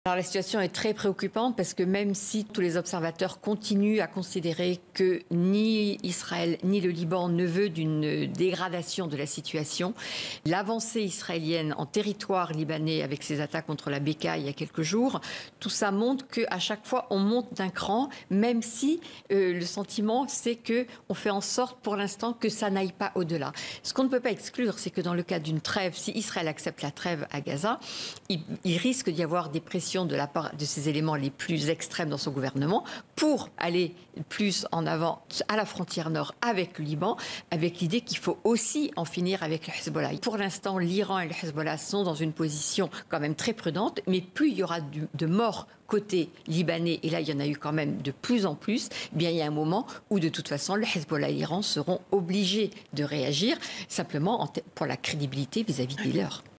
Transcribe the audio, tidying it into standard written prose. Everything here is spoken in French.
Alors la situation est très préoccupante parce que même si tous les observateurs continuent à considérer que ni Israël ni le Liban ne veut d'une dégradation de la situation, l'avancée israélienne en territoire libanais avec ses attaques contre la Beka il y a quelques jours, tout ça montre qu'à chaque fois on monte d'un cran, même si le sentiment c'est qu'on fait en sorte pour l'instant que ça n'aille pas au-delà. Ce qu'on ne peut pas exclure, c'est que dans le cas d'une trêve, si Israël accepte la trêve à Gaza, il risque d'y avoir des pressions de la part de ces éléments les plus extrêmes dans son gouvernement pour aller plus en avant à la frontière nord avec le Liban, avec l'idée qu'il faut aussi en finir avec le Hezbollah. Pour l'instant, l'Iran et le Hezbollah sont dans une position quand même très prudente, mais plus il y aura de morts côté libanais, et là il y en a eu quand même de plus en plus, eh bien il y a un moment où de toute façon le Hezbollah et l'Iran seront obligés de réagir, simplement pour la crédibilité vis-à-vis des leurs.